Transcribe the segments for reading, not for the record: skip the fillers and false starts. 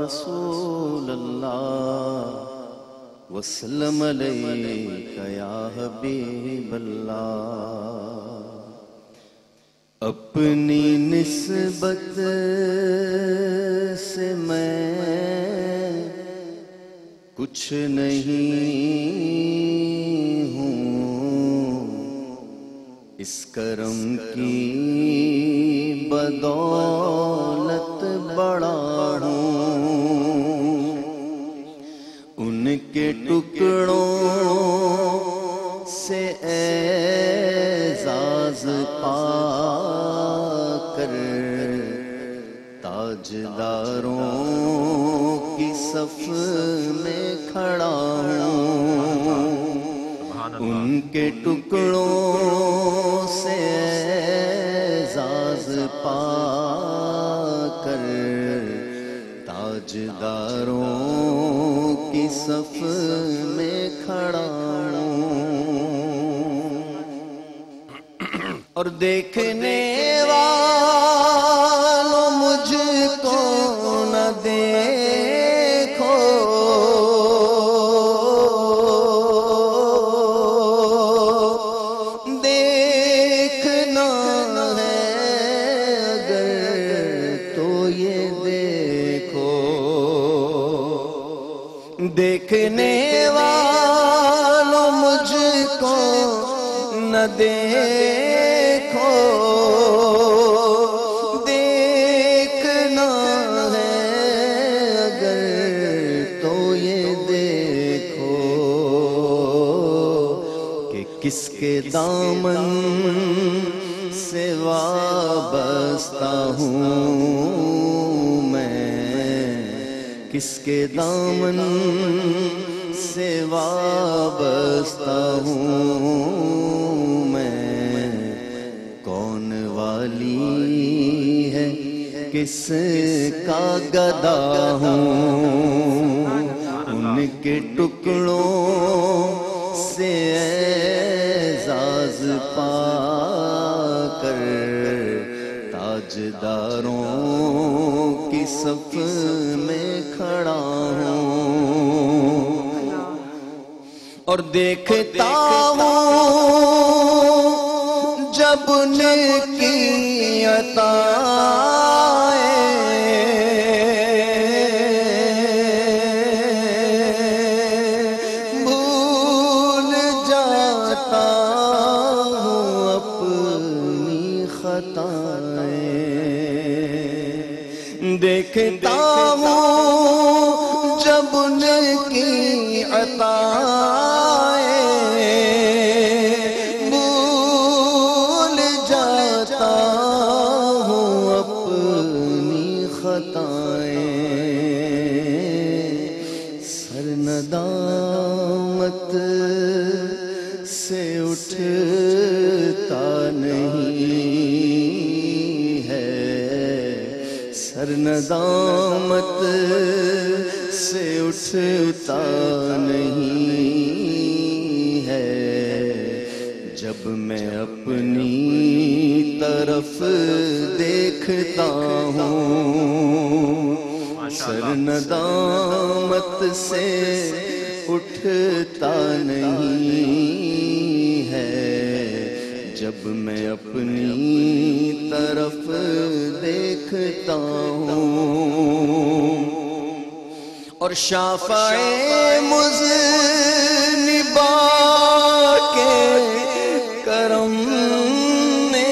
رسول اللہ وسلم علیک یا حبیب اللہ۔ اپنی نسبت سے میں کچھ نہیں ہوں، اس کرم کی بدولت بڑا ہوں، ان کے ٹکڑوں سے اعزاز پا کر تاجداروں کی صف میں کھڑا ہوں، ان کے ٹکڑوں سے اعزاز پا کر تاجداروں کی صف میں کھڑا ہوں، اور دیکھنے والوں مجھ کو نہ دیکھو، دیکھنا ہے اگر تو یہ دیکھو، دیکھنے والوں مجھ کو نہ دیکھو، دیکھنا ہے اگر تو یہ دیکھو کہ کس کے دامن سے وابستہ ہوں میں، کس کے دامن سے وابستہ ہوں میں، کون والی ہے کس کا گدا ہوں، ان کے ٹکڑوں سے اعزاز پا کر تاجداروں کی صف میں کھڑا ہوں، اور دیکھتا ہوں جب نیکی عطائیں بھول جاتا ہوں اپنی خطائیں، دیکھتا ہوں جب نیکی عطائیں بھول جاتا ہوں اپنی خطائیں، سر ندامت سے اٹھتا نہیں ہے، سر ندامت سے اٹھتا نہیں ہے، جب میں اپنی طرف دیکھتا ہوں، سر ندامت سے اٹھتا نہیں ہے، جب میں اپنی طرف دیکھتا ہوں، اور شافع مذنبا کے کرم نے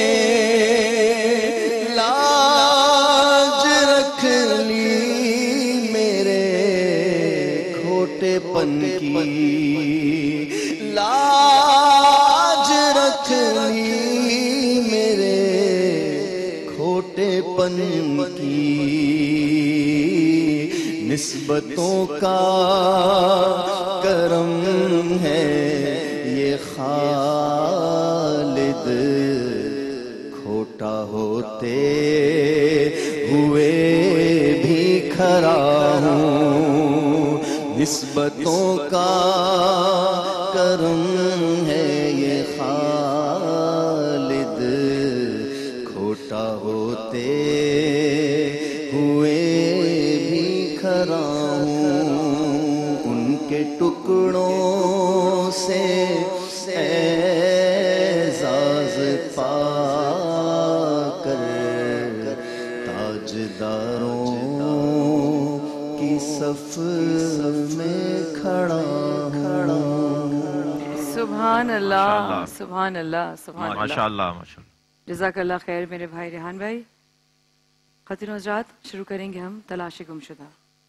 لاج رکھ لی میرے کھوٹے پن کی، لاج رکھ لی میرے کھوٹے پن کی، نسبتوں کا کرم ہے یہ خالد، کھوٹا ہوتے ہوئے بھی کھرا ہوں، نسبتوں کا کرم ہے یہ خالد، کھوٹا ہوتے ہوئے بھی کھرا ہوں، ان کے ٹکڑوں سے اعزاز پا کر تاجداروں کی صف میں کھڑا ہوں۔ سبحان اللہ، سبحان اللہ، سبحان اللہ، ماشاءاللہ ماشاءاللہ۔ جزاک اللہ خیر میرے بھائی ریحان بھائی۔ خواتین و حضرات، شروع کریں گے ہم تلاش گمشدہ۔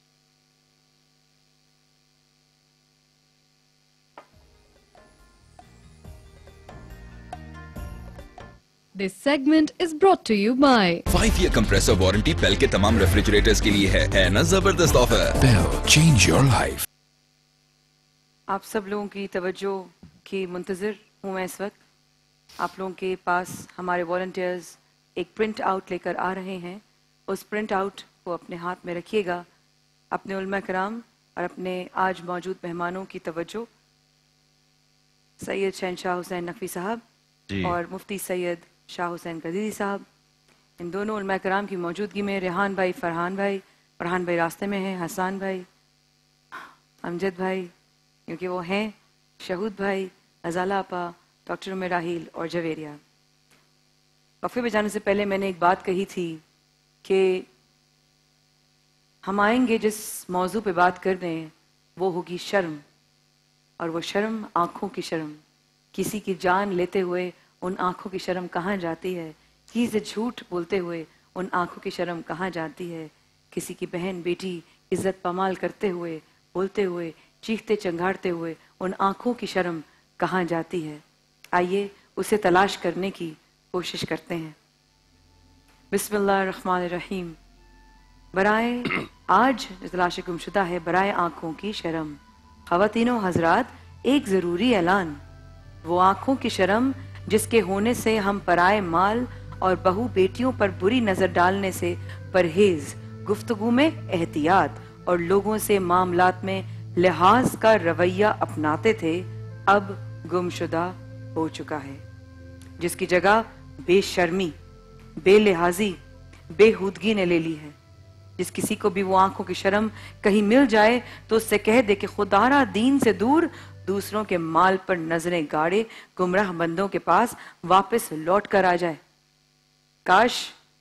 This segment is brought to you by 5 year compressor warranty Bell کے تمام ریفریجریٹرز کے لیے ہے نا زبردست offer. Bell, change your life۔ آپ سب لوگوں کی توجہ کی منتظر ہوں میں اس وقت۔ آپ لوگوں کے پاس ہمارے والنٹیئرز ایک پرنٹ آؤٹ لے کر آ رہے ہیں۔ اس پرنٹ آؤٹ کو اپنے ہاتھ میں رکھیے گا۔ اپنے علماء کرام اور اپنے آج موجود مہمانوں کی توجہ، سید شہنشاہ حسین نقوی صاحب اور مفتی سید شاہ حسین قدیری صاحب، ان دونوں علماء کرام کی موجودگی میں ریحان بھائی، فرحان بھائی راستے میں ہیں، حسان بھائی، امجد بھائی کیونکہ وہ ہیں، شہود بھائی، ازالہ آپا، ڈاکٹر عمر راحیل اور جویریہ۔ وقفے پہ جانے سے پہلے میں نے ایک بات کہی تھی کہ ہم آئیں گے جس موضوع پہ بات کرنے، وہ ہوگی شرم، اور وہ شرم آنکھوں کی شرم۔ کسی کی جان لیتے ہوئے ان آنکھوں کی شرم کہاں جاتی ہے؟ کسی سے جھوٹ بولتے ہوئے ان آنکھوں کی شرم کہاں جاتی ہے؟ کسی کی بہن بیٹی عزت پامال کرتے ہوئے، بولتے ہوئے، چیختے چنگھاڑتے ہوئے ان آنکھوں کی شرم کہاں جاتی ہے؟ آئیے اسے تلاش کرنے کی کوشش کرتے ہیں۔ بسم اللہ الرحمن الرحیم۔ برائے آج تلاش گمشدہ ہے برائے آنکھوں کی شرم۔ خواتین و حضرات، ایک ضروری اعلان، وہ آنکھوں کی شرم جس کے ہونے سے ہم پرائے مال اور بہو بیٹیوں پر بری نظر ڈالنے سے پرہیز، گفتگو میں احتیاط اور لوگوں سے معاملات میں لحاظ کا رویہ اپناتے تھے، اب گمشدہ ہو چکا ہے۔ جس کی جگہ بے شرمی، بے لحاظی، بے ہودگی نے لے لی ہے۔ جس کسی کو بھی وہ آنکھوں کی شرم کہیں مل جائے تو اس سے کہہ دے کہ خدا را دین سے دور، دوسروں کے مال پر نظریں گاڑے گمراہ بندوں کے پاس واپس لوٹ کر آ جائے۔ کاش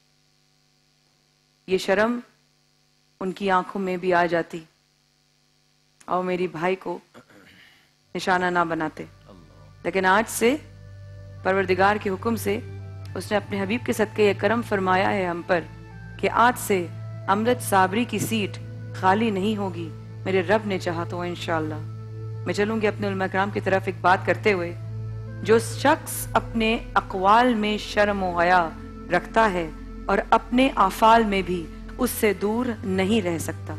یہ شرم ان کی آنکھوں میں بھی آ جاتی اور میری بھائی کو نشانہ نہ بناتے، لیکن آج سے پروردگار کے حکم سے اس نے اپنے حبیب کے صدقے یہ کرم فرمایا ہے ہم پر کہ آج سے امرت صابری کی سیٹ خالی نہیں ہوگی، میرے رب نے چاہا تو انشاءاللہ۔ میں چلوں گی اپنے علماء کرام کی طرف ایک بات کرتے ہوئے۔ جو شخص اپنے اقوال میں شرم و حیا رکھتا ہے اور اپنے افعال میں بھی اس سے دور نہیں رہ سکتا۔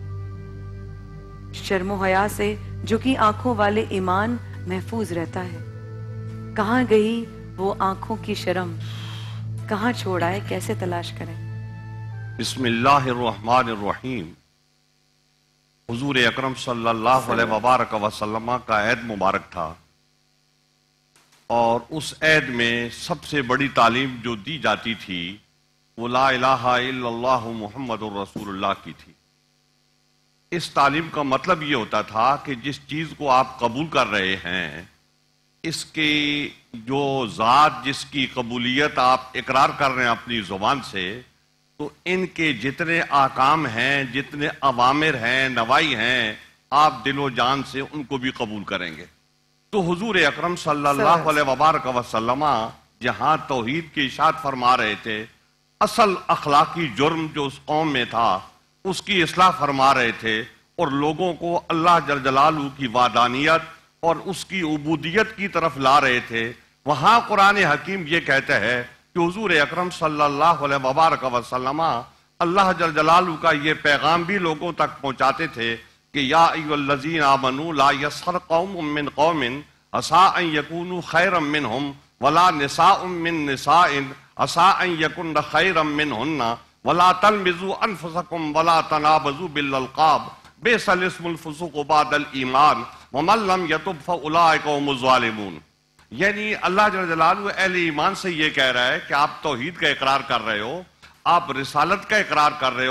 شرم و حیا سے جو کہ آنکھوں والے ایمان محفوظ رہتا ہے۔ کہاں گئی وہ آنکھوں کی شرم؟ کہاں چھوڑ آئے؟ کیسے تلاش کریں؟ بسم اللہ الرحمن الرحیم۔ حضور اکرم صلی اللہ علیہ وبارک وسلم کا عید مبارک تھا، اور اس عید میں سب سے بڑی تعلیم جو دی جاتی تھی وہ لا الہ الا اللہ محمد الرسول اللہ کی تھی۔ اس تعلیم کا مطلب یہ ہوتا تھا کہ جس چیز کو آپ قبول کر رہے ہیں، اس کی جو ذات، جس کی قبولیت آپ اقرار کر رہے ہیں اپنی زبان سے، تو ان کے جتنے احکام ہیں، جتنے اوامر ہیں، نواہی ہیں، آپ دل و جان سے ان کو بھی قبول کریں گے۔ تو حضور اکرم صلی اللہ علیہ وبارک وسلم جہاں توحید کی اشاعت فرما رہے تھے، اصل اخلاقی جرم جو اس قوم میں تھا اس کی اصلاح فرما رہے تھے، اور لوگوں کو اللہ جل جلالہ کی وحدانیت اور اس کی عبودیت کی طرف لا رہے تھے۔ وہاں قرآن حکیم یہ کہتا ہے کہ حضور اکرم صلی اللہ علیہ وبارک وسلم اللہ جل جلالہ کا یہ پیغام بھی لوگوں تک پہنچاتے تھے کہ یا ایھا الذین آمنوا لا یسخر قوم من قوم عسیٰ ان یکونوا خیرا منہم ولا نساء من نساء عسیٰ ان یکن خیرا منہن ولا تلمزوا انفسکم ولا تنابزوا بالالقاب بئس الاسم الفسوق بعد الایمان ومن لم یتب فاولئک هم الظالمون۔ یعنی اللہ جل جلالہ اہل ایمان سے یہ کہہ رہا ہے کہ آپ توحید کا اقرار کر رہے ہو، آپ رسالت کا اقرار کر رہے ہو،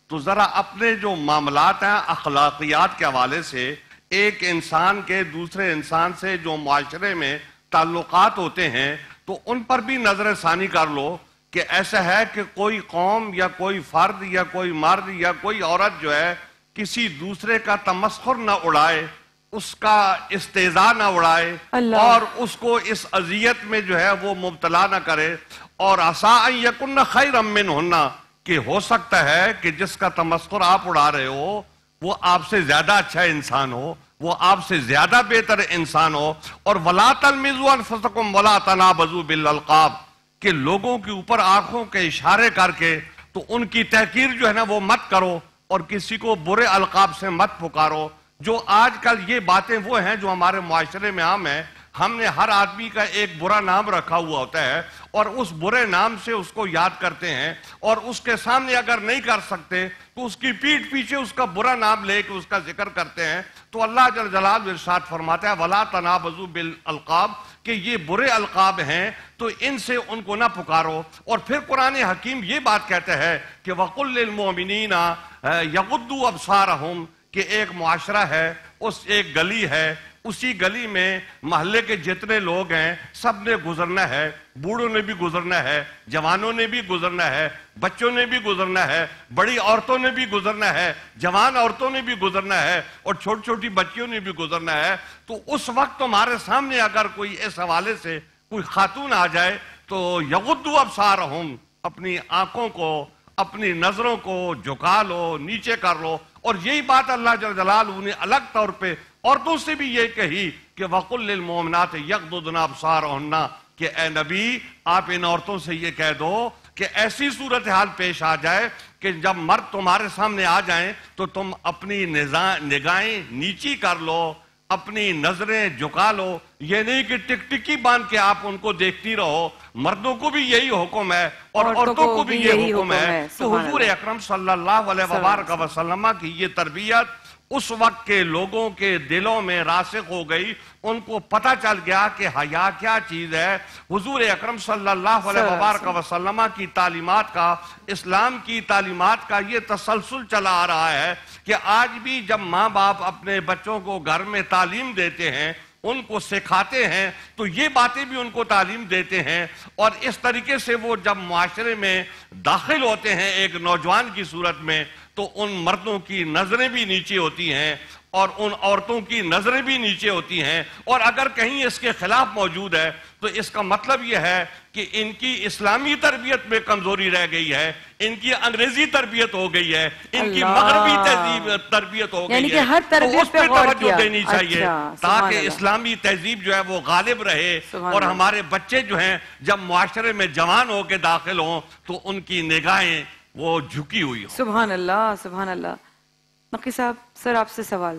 تو ذرا اپنے جو معاملات ہیں اخلاقیات کے حوالے سے ایک انسان کے دوسرے انسان سے جو معاشرے میں تعلقات ہوتے ہیں تو ان پر بھی نظر ثانی کر لو کہ ایسا ہے کہ کوئی قوم یا کوئی فرد یا کوئی مرد یا کوئی عورت جو ہے کسی دوسرے کا تمسخر نہ اڑائے، اس کا استہزاء نہ اڑائے اور اس کو اس اذیت میں جو ہے وہ مبتلا نہ کرے. اور عسیٰ ان یکن خیرا منہن، کہ ہو سکتا ہے کہ جس کا تمسخر آپ اڑا رہے ہو وہ آپ سے زیادہ اچھا انسان ہو، وہ آپ سے زیادہ بہتر انسان ہو. اور وَلَا تَلْمِزُوا أَنفُسَكُمْ وَلَا تَنَابَزُوا بِالْأَلْقَابِ، کہ لوگوں کے اوپر آنکھوں کے اشارے کر کے تو ان کی تحقیر جو ہے نا وہ مت کرو اور کسی کو برے القاب سے مت پکارو. جو آج کل یہ باتیں وہ ہیں جو ہمارے معاشرے میں عام ہیں. ہم نے ہر آدمی کا ایک برا نام رکھا ہوا ہوتا ہے اور اس برے نام سے اس کو یاد کرتے ہیں اور اس کے سامنے اگر نہیں کر سکتے تو اس کی پیٹھ پیچھے اس کا برا نام لے کے اس کا ذکر کرتے ہیں. تو اللہ جل جلالہ ارشاد فرماتا ہے وَلَا تَنَابَزُوا بِالْأَلْقَابِ، کہ یہ برے القاب ہیں تو ان سے ان کو نہ پکارو. اور پھر قرآن حکیم یہ بات کہتا ہے کہ وَقُلْ لِلْمُؤْمِنِينَ يَغُضُّوا أَبْصَارَهُمْ، کہ ایک معاشرہ ہے، اس ایک گلی ہے، اسی گلی میں محلے کے جتنے لوگ ہیں سب نے گزرنا ہے، بوڑھوں نے بھی گزرنا ہے، جوانوں نے بھی گزرنا ہے، بچوں نے بھی گزرنا ہے، بڑی عورتوں نے بھی گزرنا ہے، جوان عورتوں نے بھی گزرنا ہے اور چھوٹی چھوٹی بچیوں نے بھی گزرنا ہے. تو اس وقت تمہارے سامنے اگر کوئی اس حوالے سے کوئی خاتون آ جائے تو یغضوا ابصارہم، اپنی آنکھوں کو اپنی نظروں کو جھکا لو، نیچے کر لو. اور یہی بات اللہ جل جلالہ نے الگ طور پہ عورتوں سے بھی یہ کہی کہ وَقُلْ لِلْمُؤْمِنَاتِ يَغْضُضْنَ أَبْصَارَهُنَّ، کہ اے نبی آپ ان عورتوں سے یہ کہہ دو کہ ایسی صورتحال پیش آ جائے کہ جب مرد تمہارے سامنے آ جائیں تو تم اپنی نگاہیں نیچی کر لو، اپنی نظریں جھکا لو. یہ نہیں کہ ٹک ٹکی باندھ کے آپ ان کو دیکھتی رہو. مردوں کو بھی یہی حکم ہے اور عورتوں کو بھی یہی حکم ہے. تو حضور اکرم صلی اللہ علیہ وبارک وسلم کی یہ تربیت اس وقت کے لوگوں کے دلوں میں راسخ ہو گئی. ان کو پتہ چل گیا کہ حیا کیا چیز ہے. حضور اکرم صلی اللہ علیہ وبارک وسلم کی تعلیمات کا، اسلام کی تعلیمات کا یہ تسلسل چلا آ رہا ہے کہ آج بھی جب ماں باپ اپنے بچوں کو گھر میں تعلیم دیتے ہیں، ان کو سکھاتے ہیں، تو یہ باتیں بھی ان کو تعلیم دیتے ہیں. اور اس طریقے سے وہ جب معاشرے میں داخل ہوتے ہیں ایک نوجوان کی صورت میں تو ان مردوں کی نظریں بھی نیچے ہوتی ہیں اور ان عورتوں کی نظریں بھی نیچے ہوتی ہیں. اور اگر کہیں اس کے خلاف موجود ہے تو اس کا مطلب یہ ہے کہ ان کی اسلامی تربیت میں کمزوری رہ گئی ہے، ان کی انگریزی تربیت ہو گئی ہے، ان کی مغربی تربیت ہو گئی ہے. ہر تو اس پہ توجہ دینی چاہیے تاکہ اللہ. اسلامی تہذیب جو ہے وہ غالب رہے اور ہمارے بچے جو ہیں جب معاشرے میں جوان ہو کے داخل ہوں تو ان کی نگاہیں وہ جھکی ہوئی ہوں. سبحان اللہ، سبحان اللہ. نقی صاحب، سر آپ سے سوال،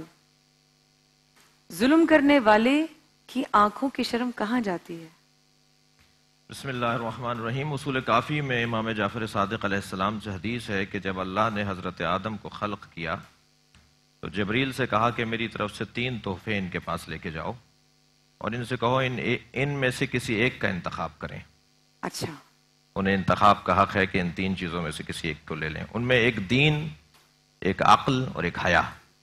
ظلم کرنے والے کی آنکھوں کی شرم کہاں جاتی ہے؟ بسم اللہ الرحمن الرحیم. اصول کافی میں امام جعفر صادق علیہ السلام سے حدیث ہے کہ جب اللہ نے حضرت آدم کو خلق کیا تو جبریل سے کہا کہ میری طرف سے 3 تحفے ان کے پاس لے کے جاؤ اور ان سے کہو ان میں سے کسی ایک کا انتخاب کریں. اچھا، انہیں انتخاب کا حق ہے کہ ان 3 چیزوں میں سے کسی ایک کو لے لیں. ان میں ایک دین، ایک عقل اور ایک حیا.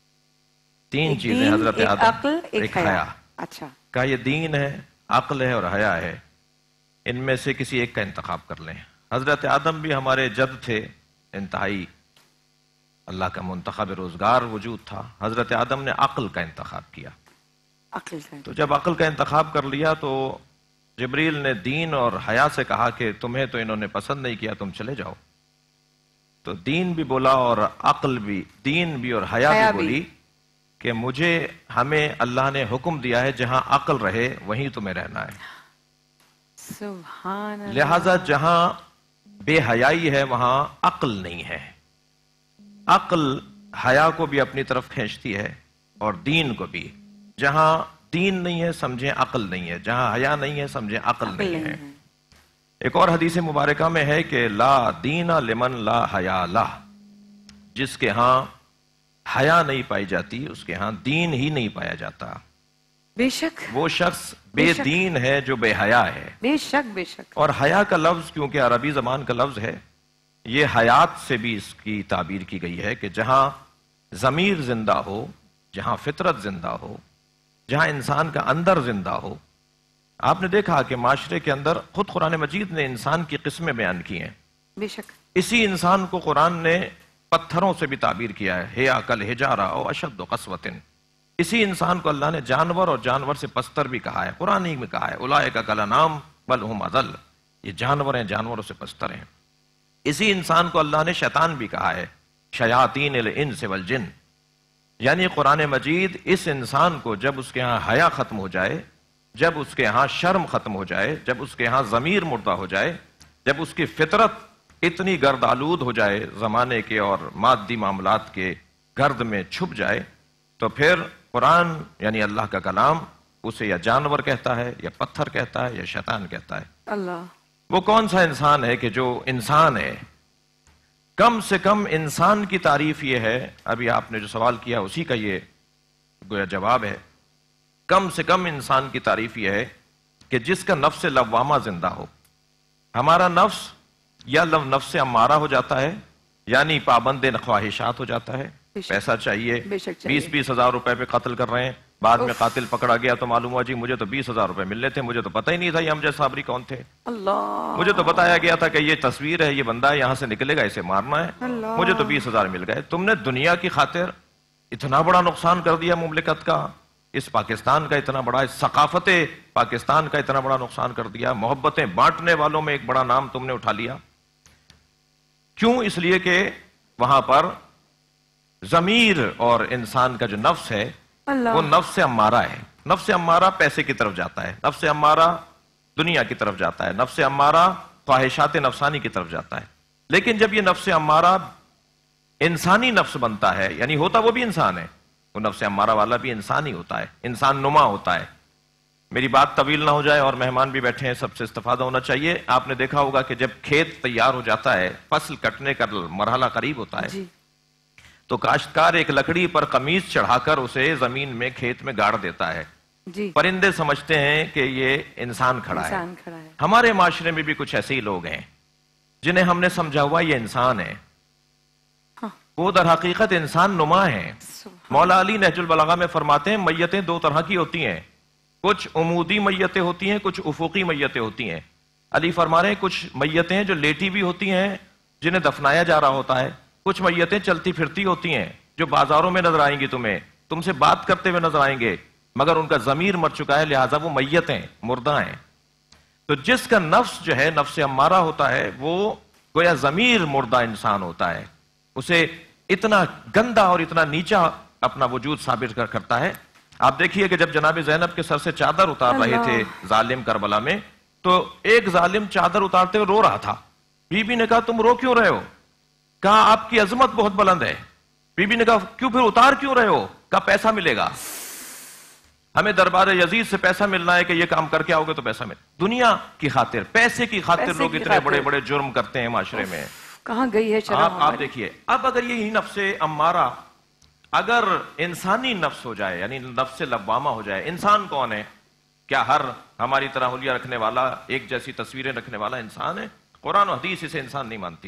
3 چیزیں حضرت آدم، ایک حیا. اچھا، کہا یہ دین ہے، عقل ہے اور حیا ہے، ان میں سے کسی ایک کا انتخاب کر لیں. حضرت آدم بھی ہمارے جد تھے، انتہائی اللہ کا منتخب روزگار وجود تھا. حضرت آدم نے عقل کا انتخاب کیا. عقل کا. تو جب عقل کا انتخاب کر لیا تو جبریل نے دین اور حیا سے کہا کہ تمہیں تو انہوں نے پسند نہیں کیا، تم چلے جاؤ. تو دین بھی بولا اور عقل بھی، دین بھی اور حیا بھی بولی کہ ہمیں اللہ نے حکم دیا ہے جہاں عقل رہے وہیں تمہیں رہنا ہے. سبحان اللہ. لہذا جہاں بے حیائی ہے وہاں عقل نہیں ہے. عقل حیا کو بھی اپنی طرف کھینچتی ہے اور دین کو بھی. جہاں دین نہیں ہے سمجھیں عقل نہیں ہے، جہاں حیا نہیں ہے سمجھیں عقل نہیں ہے. ایک اور حدیث مبارکہ میں ہے کہ لا دین لمن لا حیا لہ، جس کے ہاں حیا نہیں پائی جاتی اس کے ہاں دین ہی نہیں پایا جاتا. بے شک وہ شخص بے دین ہے جو بے حیا ہے. بے شک بے شک. اور حیا کا لفظ کیونکہ عربی زبان کا لفظ ہے یہ حیات سے بھی اس کی تعبیر کی گئی ہے کہ جہاں ضمیر زندہ ہو، جہاں فطرت زندہ ہو، جہاں انسان کا اندر زندہ ہو. آپ نے دیکھا کہ معاشرے کے اندر خود قرآن مجید نے انسان کی قسمیں بیان کی ہیں. بے شک. اسی اسی انسان کو قرآن نے پتھروں سے بھی تعبیر کیا ہے، ہے کل حجارہ او اشد قسوۃ. اسی انسان کو اللہ نے جانور اور جانور سے پستر بھی کہا ہے. قرآن ہی میں کہا ہے اولئک کالانعام بل ہم اضل، یہ جانور ہیں، جانوروں سے پستر ہیں. اسی انسان کو اللہ نے شیطان بھی کہا ہے شیاطین الانس والجن. یعنی قرآن مجید اس انسان کو جب اس کے ہاں حیا ختم ہو جائے، جب اس کے ہاں شرم ختم ہو جائے، جب اس کے ہاں ضمیر مردہ ہو جائے، جب اس کی فطرت اتنی گرد آلود ہو جائے زمانے کے اور مادی معاملات کے گرد میں چھپ جائے، تو پھر قرآن یعنی اللہ کا کلام اسے یا جانور کہتا ہے، یا پتھر کہتا ہے، یا شیطان کہتا ہے. اللہ. وہ کون سا انسان ہے کہ جو انسان ہے؟ کم سے کم انسان کی تعریف یہ ہے، ابھی آپ نے جو سوال کیا اسی کا یہ گویا جواب ہے. کم سے کم انسان کی تعریف یہ ہے کہ جس کا نفس لوامہ زندہ ہو. ہمارا نفس یا نفس امارہ ہو جاتا ہے، یعنی پابند خواہشات ہو جاتا ہے. پیسہ چاہیے، 20-20 ہزار روپے پہ قتل کر رہے ہیں، بعد میں قاتل پکڑا گیا تو معلوم ہوا جی مجھے تو 20,000 روپے ملنے تھے، مجھے تو پتہ ہی نہیں تھا یہ امجد صابری کون تھے. اللہ. مجھے تو بتایا گیا تھا کہ یہ تصویر ہے، یہ بندہ ہے، یہاں سے نکلے گا، اسے مارنا ہے. مجھے تو 20,000 مل گئے. تم نے دنیا کی خاطر اتنا بڑا نقصان کر دیا مملکت کا، اس پاکستان کا اتنا بڑا، اس ثقافت پاکستان کا اتنا بڑا نقصان کر دیا. محبتیں بانٹنے والوں میں ایک بڑا نام تم نے اٹھا لیا. کیوں؟ اس لیے کہ وہاں پر ضمیر اور انسان کا جو نفس ہے وہ نفس امارہ ہے. نفس امارہ پیسے کی طرف جاتا ہے، نفس امارہ دنیا کی طرف جاتا ہے، نفس امارہ خواہشات نفسانی کی طرف جاتا ہے. لیکن جب یہ نفس امارہ انسانی نفس بنتا ہے، یعنی ہوتا وہ بھی انسان ہے، وہ نفس امارہ والا بھی انسان ہی ہوتا ہے، انسان نما ہوتا ہے. میری بات طویل نہ ہو جائے اور مہمان بھی بیٹھے ہیں، سب سے استفادہ ہونا چاہیے. آپ نے دیکھا ہوگا کہ جب کھیت تیار ہو جاتا ہے، فصل کٹنے کا مرحلہ قریب ہوتا ہے، جی. تو کاشتکار ایک لکڑی پر قمیص چڑھا کر اسے زمین میں کھیت میں گاڑ دیتا ہے. جی. پرندے سمجھتے ہیں کہ یہ انسان کھڑا ہے. ہمارے معاشرے میں بھی کچھ ایسے ہی لوگ ہیں جنہیں ہم نے سمجھا ہوا یہ انسان ہے، وہ در حقیقت انسان نما ہے. مولا علی نہج البلاغہ میں فرماتے ہیں میتیں دو طرح کی ہوتی ہیں، کچھ عمودی میتیں ہوتی ہیں، کچھ افقی میتیں ہوتی ہیں. علی فرما رہے ہیں کچھ میتیں جو لیٹی بھی ہوتی ہیں جنہیں دفنایا جا رہا ہوتا ہے، کچھ میتیں چلتی پھرتی ہوتی ہیں جو بازاروں میں نظر آئیں گی، تمہیں تم سے بات کرتے ہوئے نظر آئیں گے، مگر ان کا ضمیر مر چکا ہے، لہٰذا وہ میت ہیں، مردہ ہیں. تو جس کا نفس جو ہے نفس امارہ ہوتا ہے، وہ گویا ضمیر مردہ انسان ہوتا ہے. اسے اتنا گندا اور اتنا نیچا اپنا وجود ثابت کرتا ہے. آپ دیکھیے کہ جب جناب زینب کے سر سے چادر اتار رہے تھے ظالم کربلا میں، تو ایک ظالم چادر اتارتے ہوئے رو رہا تھا. بی بی نے کہا تم رو کیوں رہے ہو؟ کہا آپ کی عظمت بہت بلند ہے. بی بی نے کہا کیوں پھر اتار کیوں رہے ہو؟ کہا پیسہ ملے گا، ہمیں دربار یزید سے پیسہ ملنا ہے کہ یہ کام کر کے آؤ گے تو پیسہ ملے. دنیا کی خاطر، پیسے کی خاطر لوگ اتنے بڑے بڑے جرم کرتے ہیں معاشرے میں. کہاں گئی ہے شرم؟ آپ دیکھیے اب اگر یہی نفس امارہ اگر انسانی نفس ہو جائے، یعنی نفس لوامہ ہو جائے. انسان کون ہے؟ کیا ہر ہماری طرح حلیہ رکھنے والا، ایک جیسی تصویریں رکھنے والا انسان ہے؟ قرآن و حدیث اسے انسان نہیں مانتی.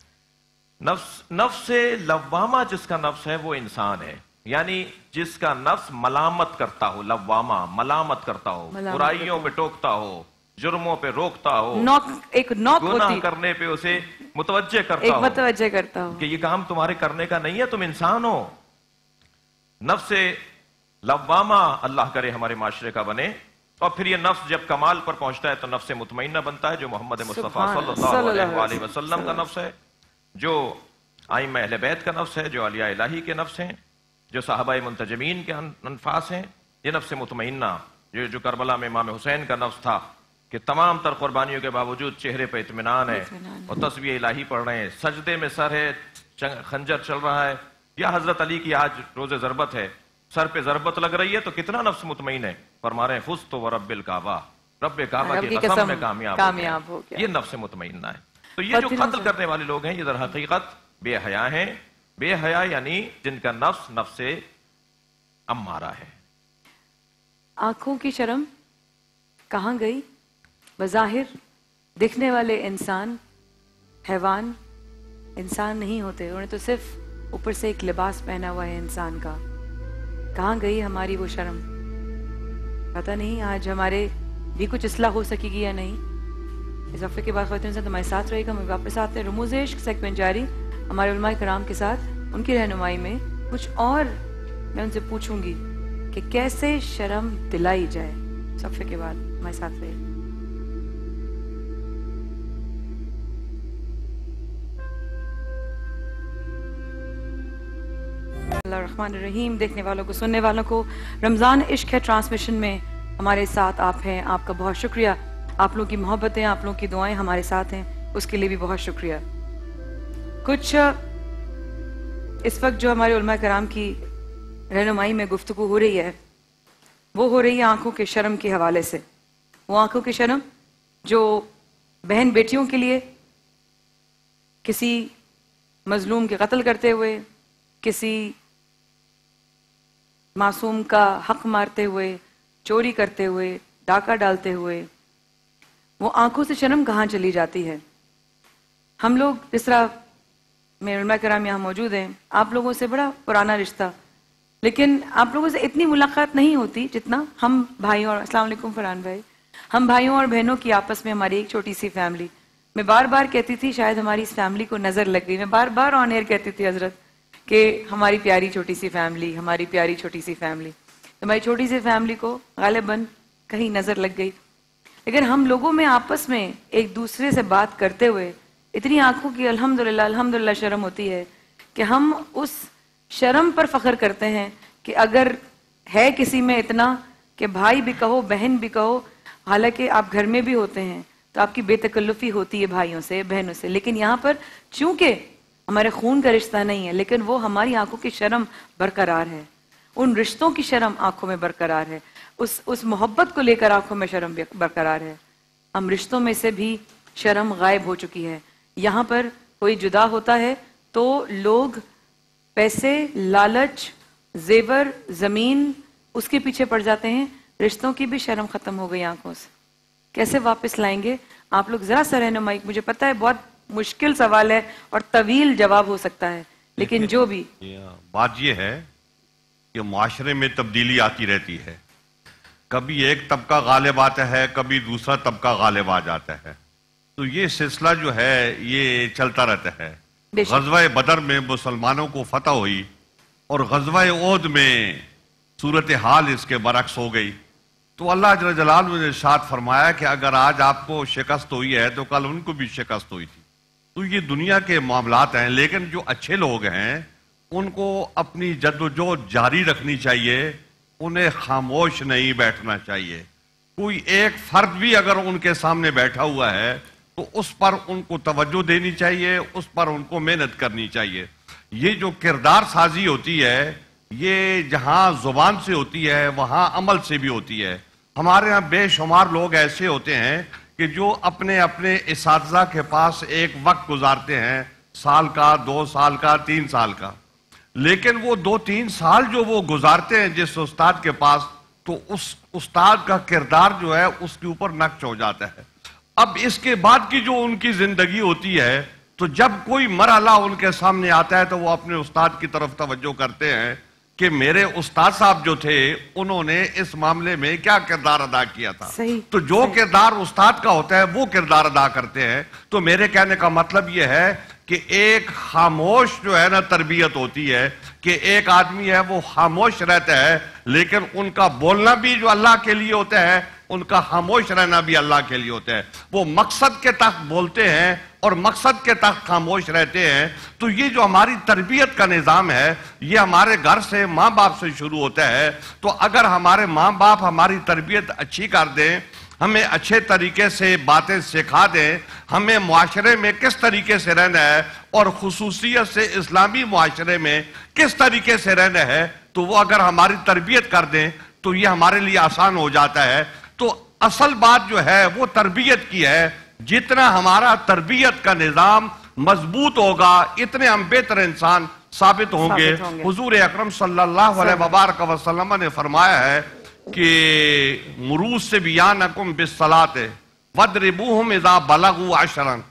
نفس لوامہ جس کا نفس ہے وہ انسان ہے، یعنی جس کا نفس ملامت کرتا ہو. لوامہ ملامت کرتا ہو، برائیوں میں ٹوکتا ہو، جرموں پہ روکتا ہو، گناہ کرنے پہ اسے متوجہ کرتا ہو کہ یہ کام تمہارے کرنے کا نہیں ہے، تم انسان ہو. نفس لوامہ اللہ کرے ہمارے معاشرے کا بنے. اور پھر یہ نفس جب کمال پر پہنچتا ہے تو نفس مطمئنہ بنتا ہے، جو محمد مصطفیٰ صلی اللہ علیہ وسلم کا نفس ہے، جو ائمہ اہل بیت کا نفس ہے، جو اولیاء الہی کے نفس ہیں، جو صحابہ منتجمین کے انفاس ہیں. یہ نفس مطمئنہ جو کربلا میں امام حسین کا نفس تھا کہ تمام تر قربانیوں کے باوجود چہرے پہ اطمینان ہے اور تسبیح الہی پڑھ رہے ہیں، سجدے میں سر ہے، خنجر چل رہا ہے. یا حضرت علی کی آج روز ضربت ہے، سر پہ ضربت لگ رہی ہے تو کتنا نفس مطمئن ہے. فرما رہے ہیں فزت ورب الکعبہ، رب کعبہ کی قسم میں کامیاب ہو گیا. یہ نفس مطمئنہ ہے. تو یہ جو قتل کرنے والے لوگ ہیں یہ در حقیقت بے حیا ہیں. بے حیا یعنی جن کا نفس نفس امارہ ہے. آنکھوں کی شرم کہاں گئی؟ بظاہر دکھنے والے انسان، حیوان انسان نہیں ہوتے, انہوں نے تو صرف اوپر سے ایک لباس پہنا ہوا ہے انسان کا. کہاں گئی ہماری وہ شرم؟ پتہ نہیں آج ہمارے بھی کچھ اصلاح ہو سکے گی یا نہیں. اس وقفے کے بعد خواتین سے تمہارے ساتھ رہے گا. میں واپس آتے ہیں رموز عشق سیگمنٹ جاری ہمارے علماء کرام کے ساتھ, ان کی رہنمائی میں کچھ اور میں ان سے پوچھوں گی کہ کیسے شرم دلائی جائے. اس وقفے کے بعد ہمارے ساتھ رہے. اللہ الرحمن الرحیم. دیکھنے والوں کو, سننے والوں کو, رمضان عشق ہے ٹرانسمیشن میں ہمارے ساتھ آپ ہیں. آپ کا بہت شکریہ. آپ لوگوں کی محبتیں, آپ لوگوں کی دعائیں ہمارے ساتھ ہیں, اس کے لیے بھی بہت شکریہ. کچھ اس وقت جو ہمارے علماء کرام کی رہنمائی میں گفتگو ہو رہی ہے وہ ہو رہی ہے آنکھوں کے شرم کے حوالے سے. وہ آنکھوں کی شرم جو بہن بیٹیوں کے لیے کسی مظلوم کے قتل کرتے ہوئے, کسی معصوم کا حق مارتے ہوئے, چوری کرتے ہوئے, ڈاکہ ڈالتے ہوئے, وہ آنکھوں سے شرم کہاں چلی جاتی ہے. ہم لوگ جس طرح میرے علماء کرام یہاں موجود ہیں, آپ لوگوں سے بڑا پرانا رشتہ, لیکن آپ لوگوں سے اتنی ملاقات نہیں ہوتی جتنا ہم بھائیوں اور السلام علیکم فرحان بھائی, ہم بھائیوں اور بہنوں کی آپس میں ہماری ایک چھوٹی سی فیملی. میں بار بار کہتی تھی شاید ہماری اس فیملی کو نظر لگ گئی. میں بار بار آن ایئر کہتی تھی حضرت کہ ہماری پیاری چھوٹی سی فیملی, ہماری پیاری چھوٹی سی فیملی. ہماری چھوٹی سی فیملی کو غالباً کہیں نظر لگ گئی. لیکن ہم لوگوں میں آپس میں ایک دوسرے سے بات کرتے ہوئے اتنی آنکھوں کی الحمدللہ شرم ہوتی ہے کہ ہم اس شرم پر فخر کرتے ہیں کہ اگر ہے کسی میں اتنا کہ بھائی بھی کہو, بہن بھی کہو, حالانکہ آپ گھر میں بھی ہوتے ہیں تو آپ کی بے تکلفی ہوتی ہے بھائیوں سے, بہنوں سے, لیکن یہاں پر چونکہ ہمارے خون کا رشتہ نہیں ہے لیکن وہ ہماری آنکھوں کی شرم برقرار ہے, ان رشتوں کی شرم آنکھوں میں برقرار ہے, اس محبت کو لے کر آنکھوں میں شرم برقرار ہے. ہم رشتوں میں سے بھی شرم غائب ہو چکی ہے. یہاں پر کوئی جدا ہوتا ہے تو لوگ پیسے, لالچ, زیور, زمین, اس کے پیچھے پڑ جاتے ہیں. رشتوں کی بھی شرم ختم ہو گئی آنکھوں سے. کیسے واپس لائیں گے آپ لوگ؟ ذرا سا رہنمائی. مجھے پتا ہے بہت مشکل سوال ہے اور طویل جواب ہو سکتا ہے, لیکن جو بھی بات یہ ہے کہ معاشرے میں تبدیلی آتی رہتی ہے. کبھی ایک طبقہ غالب آتا ہے, کبھی دوسرا طبقہ غالب آ جاتا ہے. تو یہ سلسلہ جو ہے یہ چلتا رہتا ہے. غزوہ بدر میں مسلمانوں کو فتح ہوئی اور غزوہ احد میں صورتحال اس کے برعکس ہو گئی. تو اللہ جل جلالہ نے ارشاد فرمایا کہ اگر آج آپ کو شکست ہوئی ہے تو کل ان کو بھی شکست ہوئی تھی. تو یہ دنیا کے معاملات ہیں, لیکن جو اچھے لوگ ہیں ان کو اپنی جدوجہد جاری رکھنی چاہیے, انہیں خاموش نہیں بیٹھنا چاہیے. کوئی ایک فرد بھی اگر ان کے سامنے بیٹھا ہوا ہے تو اس پر ان کو توجہ دینی چاہیے, اس پر ان کو محنت کرنی چاہیے. یہ جو کردار سازی ہوتی ہے یہ جہاں زبان سے ہوتی ہے وہاں عمل سے بھی ہوتی ہے. ہمارے ہاں بے شمار لوگ ایسے ہوتے ہیں کہ جو اپنے اپنے اساتذہ کے پاس ایک وقت گزارتے ہیں, سال کا, 2 سال کا, 3 سال کا, لیکن وہ 2-3 سال جو وہ گزارتے ہیں جس استاد کے پاس, تو اس استاد کا کردار جو ہے اس کے اوپر نقش ہو جاتا ہے. اب اس کے بعد کی جو ان کی زندگی ہوتی ہے تو جب کوئی مرحلہ ان کے سامنے آتا ہے تو وہ اپنے استاد کی طرف توجہ کرتے ہیں کہ میرے استاد صاحب جو تھے انہوں نے اس معاملے میں کیا کردار ادا کیا تھا. تو جو کردار استاد کا ہوتا ہے وہ کردار ادا کرتے ہیں. تو میرے کہنے کا مطلب یہ ہے کہ ایک خاموش جو ہے نا تربیت ہوتی ہے کہ ایک آدمی ہے وہ خاموش رہتا ہے, لیکن ان کا بولنا بھی جو اللہ کے لیے ہوتا ہے, ان کا خاموش رہنا بھی اللہ کے لیے ہوتا ہے. وہ مقصد کے تحت بولتے ہیں اور مقصد کے تحت خاموش رہتے ہیں. تو یہ جو ہماری تربیت کا نظام ہے یہ ہمارے گھر سے, ماں باپ سے شروع ہوتا ہے. تو اگر ہمارے ماں باپ ہماری تربیت اچھی کر دیں, ہمیں اچھے طریقے سے باتیں سکھا دیں, ہمیں معاشرے میں کس طریقے سے رہنا ہے اور خصوصیت سے اسلامی معاشرے میں کس طریقے سے رہنا ہے, تو وہ اگر ہماری تربیت کر دیں تو یہ ہمارے لیے آسان ہو جاتا ہے. تو اصل بات جو ہے وہ تربیت کی ہے. جتنا ہمارا تربیت کا نظام مضبوط ہوگا اتنے ہم بہتر انسان ثابت ہوں گے. حضور اکرم صلی اللہ علیہ وبارک وسلم نے فرمایا ہے کہ مروز سے بیانکم بالصلاۃ وَضْرِبُوهُمْ اذا بلغوا 10.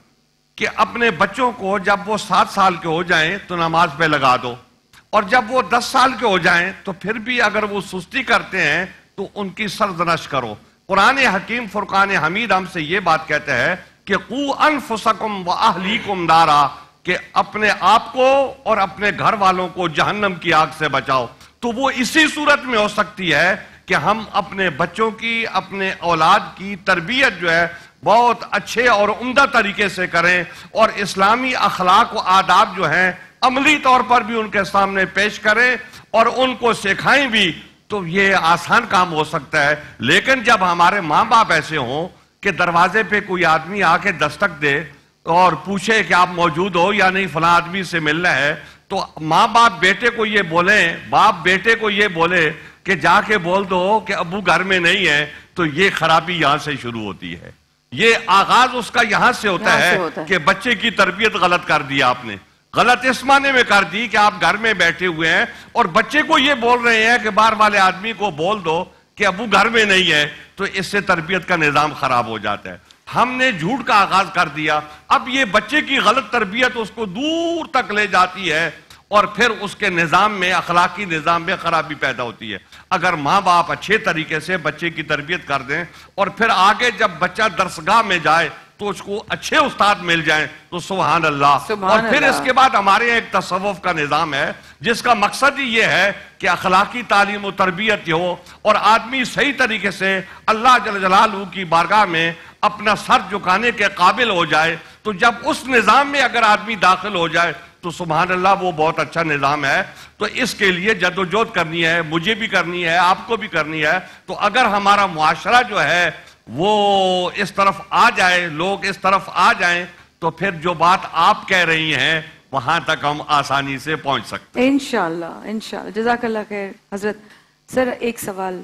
کہ اپنے بچوں کو جب وہ 7 سال کے ہو جائیں تو نماز پہ لگا دو، اور جب وہ 10 سال کے ہو جائیں تو پھر بھی اگر وہ سستی کرتے ہیں تو ان کی سرزنش کرو۔ قرآن حکیم فرقان حمید ہم سے یہ بات کہتے ہیں کہ قو انفسکم و اہلیکم نارا، کہ اپنے آپ کو اور اپنے گھر والوں کو جہنم کی آگ سے بچاؤ۔ تو وہ اسی صورت میں ہو سکتی ہے کہ ہم اپنے بچوں کی، اپنے اولاد کی تربیت جو ہے بہت اچھے اور عمدہ طریقے سے کریں، اور اسلامی اخلاق و آداب جو ہیں عملی طور پر بھی ان کے سامنے پیش کریں اور ان کو سکھائیں بھی، تو یہ آسان کام ہو سکتا ہے۔ لیکن جب ہمارے ماں باپ ایسے ہوں کہ دروازے پہ کوئی آدمی آ کے دستک دے اور پوچھے کہ آپ موجود ہو یا نہیں، فلاں آدمی سے ملنا ہے، تو ماں باپ بیٹے کو یہ بولیں، باپ بیٹے کو یہ بولے کہ جا کے بول دو کہ ابو گھر میں نہیں ہے، تو یہ خرابی یہاں سے شروع ہوتی ہے۔ یہ آغاز اس کا یہاں سے ہوتا ہے کہ بچے کی تربیت غلط کر دی آپ نے، غلط اس معنی میں کر دی کہ آپ گھر میں بیٹھے ہوئے ہیں اور بچے کو یہ بول رہے ہیں کہ باہر والے آدمی کو بول دو کہ ابو گھر میں نہیں ہے، تو اس سے تربیت کا نظام خراب ہو جاتا ہے۔ ہم نے جھوٹ کا آغاز کر دیا، اب یہ بچے کی غلط تربیت اس کو دور تک لے جاتی ہے اور پھر اس کے نظام میں، اخلاقی نظام میں خرابی پیدا ہوتی ہے۔ اگر ماں باپ اچھے طریقے سے بچے کی تربیت کر دیں اور پھر آگے جب بچہ درسگاہ میں جائے تو اس کو اچھے استاد مل جائیں تو سبحان اللہ۔ اور پھر اس کے بعد ہمارے یہاں ایک تصوف کا نظام ہے جس کا مقصد ہی یہ ہے کہ اخلاقی تعلیم و تربیت یہ ہو اور آدمی صحیح طریقے سے اللہ جل جلالہ کی بارگاہ میں اپنا سر جھکانے کے قابل ہو جائے۔ تو جب اس نظام میں اگر آدمی داخل ہو جائے تو سبحان اللہ وہ بہت اچھا نظام ہے۔ تو اس کے لیے جدوجہد کرنی ہے، مجھے بھی کرنی ہے، آپ کو بھی کرنی ہے۔ تو اگر ہمارا معاشرہ جو ہے وہ اس طرف آ جائے، لوگ اس طرف آ جائیں، تو پھر جو بات آپ کہہ رہی ہیں وہاں تک ہم آسانی سے پہنچ سکتے ہیں انشاءاللہ انشاءاللہ۔ جزاک اللہ خیر حضرت۔ سر ایک سوال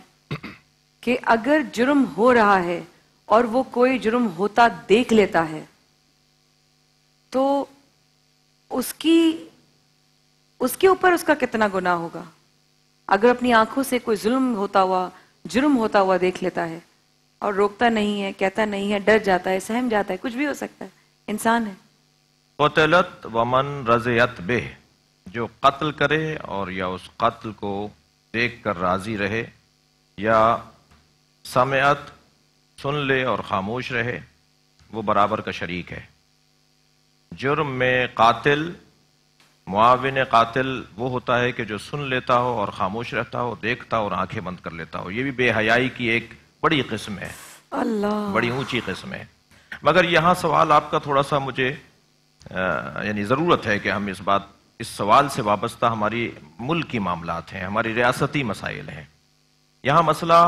کہ اگر جرم ہو رہا ہے اور وہ کوئی جرم ہوتا دیکھ لیتا ہے تو اس کے اوپر اس کا کتنا گناہ ہوگا؟ اگر اپنی آنکھوں سے کوئی ظلم ہوتا ہوا، جرم ہوتا ہوا دیکھ لیتا ہے اور روکتا نہیں ہے، کہتا نہیں ہے، ڈر جاتا ہے، سہم جاتا ہے، کچھ بھی ہو سکتا ہے، انسان ہے۔ قتلت ومن رضیت بہ، جو قتل کرے اور یا اس قتل کو دیکھ کر راضی رہے، یا سمعت سن لے اور خاموش رہے، وہ برابر کا شریک ہے۔ جرم میں قاتل، معاون قاتل وہ ہوتا ہے کہ جو سن لیتا ہو اور خاموش رہتا ہو، دیکھتا اور آنکھیں بند کر لیتا ہو۔ یہ بھی بے حیائی کی ایک بڑی قسم ہے، اللہ، بڑی اونچی قسم ہے۔ مگر یہاں سوال آپ کا تھوڑا سا مجھے یعنی ضرورت ہے کہ ہم اس سوال سے وابستہ ہماری ملک کی معاملات ہیں، ہماری ریاستی مسائل ہیں۔ یہاں مسئلہ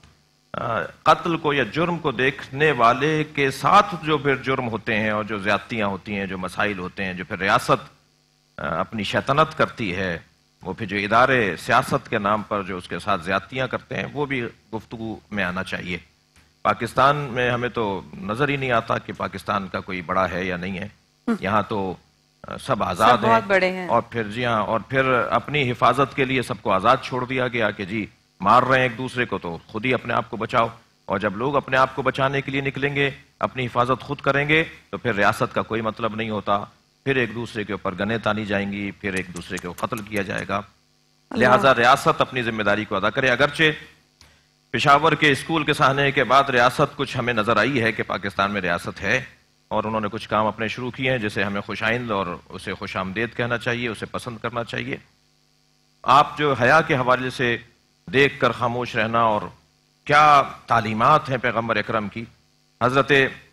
قتل کو یا جرم کو دیکھنے والے کے ساتھ جو پھر جرم ہوتے ہیں اور جو زیادتیاں ہوتی ہیں، جو مسائل ہوتے ہیں، جو پھر ریاست اپنی شیطنت کرتی ہے، وہ پھر جو ادارے سیاست کے نام پر جو اس کے ساتھ زیادتیاں کرتے ہیں، وہ بھی گفتگو میں آنا چاہیے۔ پاکستان میں ہمیں تو نظر ہی نہیں آتا کہ پاکستان کا کوئی بڑا ہے یا نہیں ہے، یہاں تو سب آزاد بہت بڑے ہیں، اور پھر جی ہاں، اور پھر اپنی حفاظت کے لیے سب کو آزاد چھوڑ دیا گیا کہ جی مار رہے ہیں ایک دوسرے کو تو خود ہی اپنے آپ کو بچاؤ، اور جب لوگ اپنے آپ کو بچانے کے لیے نکلیں گے، اپنی حفاظت خود کریں گے، تو پھر ریاست کا کوئی مطلب نہیں ہوتا، پھر ایک دوسرے کے اوپر گنیں تانی جائیں گی، پھر ایک دوسرے کو قتل کیا جائے گا۔ لہٰذا ریاست اپنی ذمہ داری کو ادا کرے۔ اگرچہ پشاور کے اسکول کے سہنے کے بعد ریاست کچھ ہمیں نظر آئی ہے کہ پاکستان میں ریاست ہے، اور انہوں نے کچھ کام اپنے شروع کیے ہیں جسے ہمیں خوش آئند اور اسے خوش آمدید کہنا چاہیے، اسے پسند کرنا چاہیے۔ آپ جو حیا کے حوالے سے دیکھ کر خاموش رہنا، اور کیا تعلیمات ہیں پیغمبر اکرم کی۔ حضرت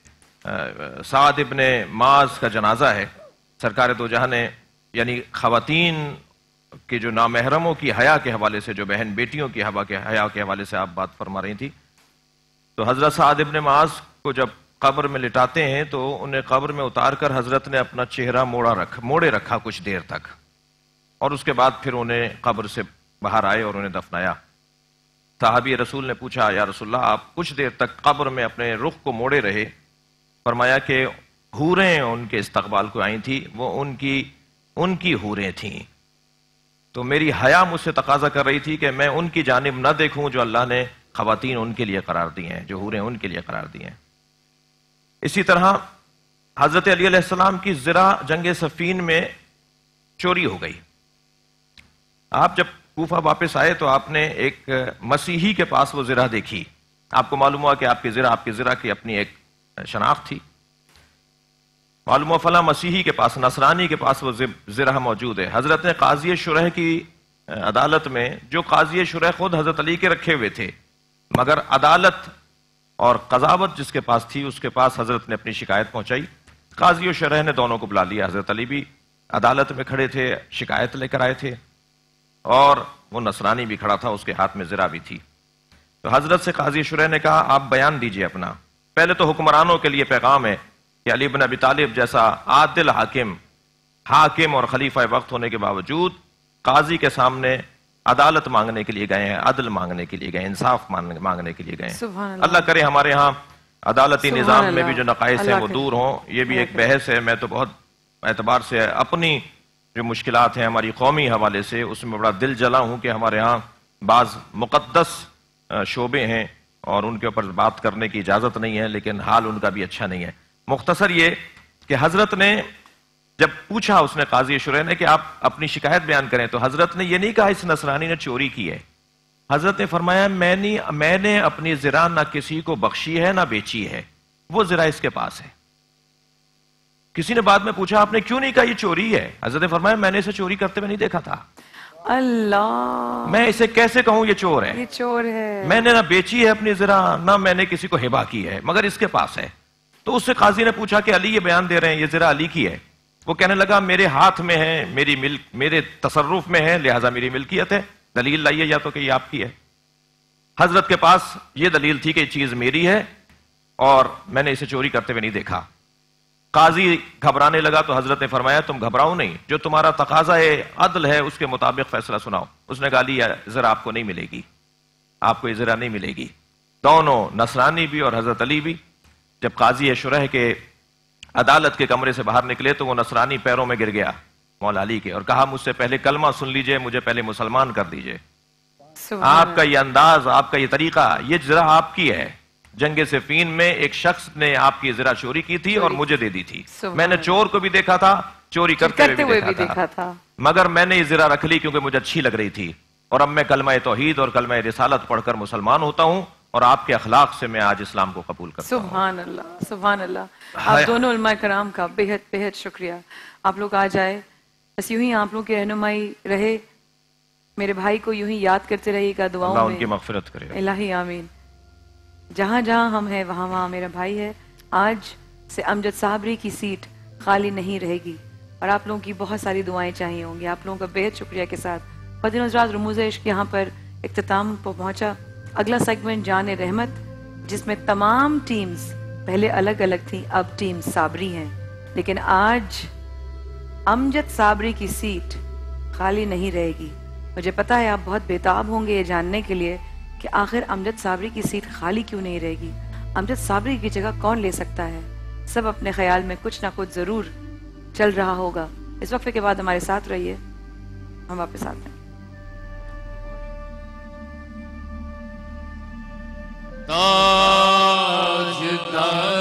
سعد ابن معاذ کا جنازہ ہے، سرکار دو جہاں نے یعنی خواتین کی جو نامحرموں کی حیا کے حوالے سے، جو بہن بیٹیوں کی حیا کے حوالے سے آپ بات فرما رہی تھی، تو حضرت سعد ابن معاذ کو جب قبر میں لٹاتے ہیں تو انہیں قبر میں اتار کر حضرت نے اپنا چہرہ موڑے رکھا کچھ دیر تک، اور اس کے بعد پھر انہیں قبر سے باہر آئے اور انہیں دفنایا۔ صحابی رسول نے پوچھا، یا رسول اللہ آپ کچھ دیر تک قبر میں اپنے رخ کو موڑے رہے؟ فرمایا کہ حوریں ان کے استقبال کو آئی تھی، وہ ان کی حوریں تھیں، تو میری حیا مجھ سے تقاضا کر رہی تھی کہ میں ان کی جانب نہ دیکھوں جو اللہ نے خواتین ان کے لیے قرار دی ہیں، جو حوریں ان کے لیے قرار دی ہیں۔ اسی طرح حضرت علی علیہ السلام کی زرہ جنگ صفین میں چوری ہو گئی. آپ جب کوفہ واپس آئے تو آپ نے ایک مسیحی کے پاس وہ زرہ دیکھی. آپ کو معلوم ہوا کہ آپ کی زرہ کی اپنی ایک شناخت تھی. معلوم ہوا فلاں مسیحی کے پاس، نصرانی کے پاس وہ زرہ موجود ہے. حضرت نے قاضی شرح کی عدالت میں، جو قاضی شرح خود حضرت علی کے رکھے ہوئے تھے، مگر عدالت اور قضاوت جس کے پاس تھی اس کے پاس حضرت نے اپنی شکایت پہنچائی. قاضی و شرح نے دونوں کو بلا لیا. حضرت علی بھی عدالت میں کھڑے تھے، شکایت لے کر آئے تھے، اور وہ نصرانی بھی کھڑا تھا، اس کے ہاتھ میں زرہ بھی تھی. تو حضرت سے قاضی شرح نے کہا آپ بیان دیجئے اپنا. پہلے تو حکمرانوں کے لیے پیغام ہے کہ علی بن ابی طالب جیسا عادل حاکم اور خلیفہ وقت ہونے کے باوجود قاضی کے سامنے عدالت مانگنے کے لیے گئے ہیں، عدل مانگنے کے لیے گئے ہیں، انصاف مانگنے کے لیے گئے ہیں. اللہ کرے ہمارے ہاں عدالتی نظام میں بھی جو نقائص ہیں وہ دور ہوں. یہ بھی ایک بحث ہے. میں تو بہت اعتبار سے اپنی جو مشکلات ہیں ہماری قومی حوالے سے اس میں بڑا دل جلا ہوں کہ ہمارے ہاں بعض مقدس شعبے ہیں اور ان کے اوپر بات کرنے کی اجازت نہیں ہے، لیکن حال ان کا بھی اچھا نہیں ہے. مختصر یہ کہ حضرت نے جب پوچھا، اس نے قاضی شرح نے کہ آپ اپنی شکایت بیان کریں، تو حضرت نے یہ نہیں کہا اس نصرانی نے چوری کی ہے. حضرت نے فرمایا میں نے اپنی زرہ نہ کسی کو بخشی ہے نہ بیچی ہے، وہ زرہ اس کے پاس ہے. کسی نے بعد میں پوچھا آپ نے کیوں نہیں کہا یہ چوری ہے؟ حضرت نے فرمایا میں نے اسے چوری کرتے ہوئے نہیں دیکھا تھا. اللہ، میں اسے کیسے کہوں یہ چور ہے؟ یہ چور ہے. میں نے نہ بیچی ہے اپنی زرہ، نہ میں نے کسی کو ہبا کی ہے، مگر اس کے پاس ہے. تو اس سے قاضی نے پوچھا کہ علی یہ بیان دے رہے ہیں یہ زرہ علی کی ہے. وہ کہنے لگا میرے ہاتھ میں ہے، میرے تصرف میں ہے، لہذا میری ملکیت ہے. دلیل لائیے یا تو کہ یہ آپ کی ہے. حضرت کے پاس یہ دلیل تھی کہ یہ چیز میری ہے اور میں نے اسے چوری کرتے ہوئے نہیں دیکھا. قاضی گھبرانے لگا تو حضرت نے فرمایا تم گھبراؤ نہیں، جو تمہارا تقاضا عدل ہے اس کے مطابق فیصلہ سناؤ. اس نے کہا علی زرہ آپ کو نہیں ملے گی، آپ کو یہ زرہ نہیں ملے گی. دونوں نصرانی بھی اور حضرت علی بھی جب قاضی شرح کے عدالت کے کمرے سے باہر نکلے تو وہ نصرانی پیروں میں گر گیا مولا علی کے اور کہا مجھ سے پہلے کلمہ سن لیجئے، مجھے پہلے مسلمان کر دیجئے. آپ کا یہ انداز، آپ کا یہ طریقہ، یہ زرہ آپ کی ہے. جنگ صفین میں ایک شخص نے آپ کی زرہ چوری کی تھی اور مجھے دے دی تھی. میں نے چور کو بھی دیکھا تھا، چوری کرتے ہوئے بھی دیکھا تھا، مگر میں نے یہ زرہ رکھ لی کیونکہ مجھے اچھی لگ رہی تھی. اور اب میں کلمہ توحید اور کلمہ رسالت پڑھ کر مسلمان ہوتا ہوں اور آپ کے اخلاق سے میں آج اسلام کو قبول کرتا ہوں. سبحان اللہ، سبحان اللہ. آپ دونوں علماء کرام کا بہت بہت شکریہ. آپ لوگ آ جائے، بس یوں ہی آپ لوگ کی رہنمائی رہے. میرے بھائی کو یوں ہی یاد کرتے رہیے گا دعاؤں میں. اللہ ان کی مغفرت کرے. الہی آمین. جہاں جہاں ہم ہیں وہاں وہاں میرا بھائی ہے. آج سے امجد صابری کی سیٹ خالی نہیں رہے گی اور آپ لوگوں کی بہت ساری دعائیں چاہیے ہوں گی. آپ لوگوں کا بہت شکریہ کے ساتھ خواتین حضرات رموز عشق یہاں پر اختتام پر پہنچا. اگلا سیگمنٹ جان رحمت، جس میں تمام ٹیمز پہلے الگ الگ تھیں، اب ٹیم صابری ہیں. لیکن آج امجد صابری کی سیٹ خالی نہیں رہے گی. مجھے پتا ہے آپ بہت بےتاب ہوں گے یہ جاننے کے لیے کہ آخر امجد صابری کی سیٹ خالی کیوں نہیں رہے گی، امجد صابری کی جگہ کون لے سکتا ہے. سب اپنے خیال میں کچھ نہ کچھ ضرور چل رہا ہوگا. اس وقفے کے بعد ہمارے ساتھ رہیے، ہم واپس آتے ہیں. تاج